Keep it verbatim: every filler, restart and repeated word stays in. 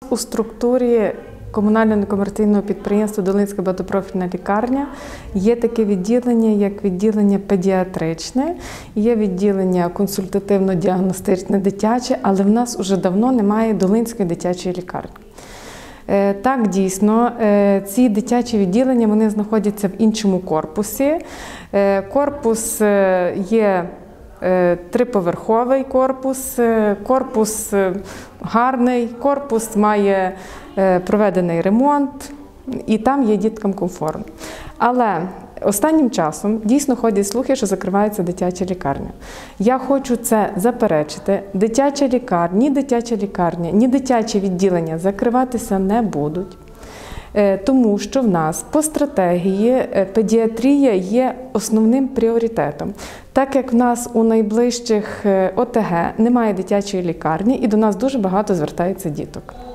У структурі комунального некомерційного підприємства «Долинська багатопрофільна лікарня» є таке відділення, як відділення педіатричне, є відділення консультативно-діагностичне дитяче, але в нас вже давно немає Долинської дитячої лікарні. Так, дійсно, ці дитячі відділення вони знаходяться в іншому корпусі. Корпус є триповерховий корпус, корпус гарний, корпус має проведений ремонт і там є діткам комфортно. Але останнім часом дійсно ходять слухи, що закривається дитяча лікарня. Я хочу це заперечити. Дитяча лікарня, ні дитяча лікарня, ні дитячі відділення закриватися не будуть. Тому що в нас по стратегії педіатрія є основним пріоритетом. Так як в нас у найближчих О Те Ге немає дитячої лікарні і до нас дуже багато звертається діток.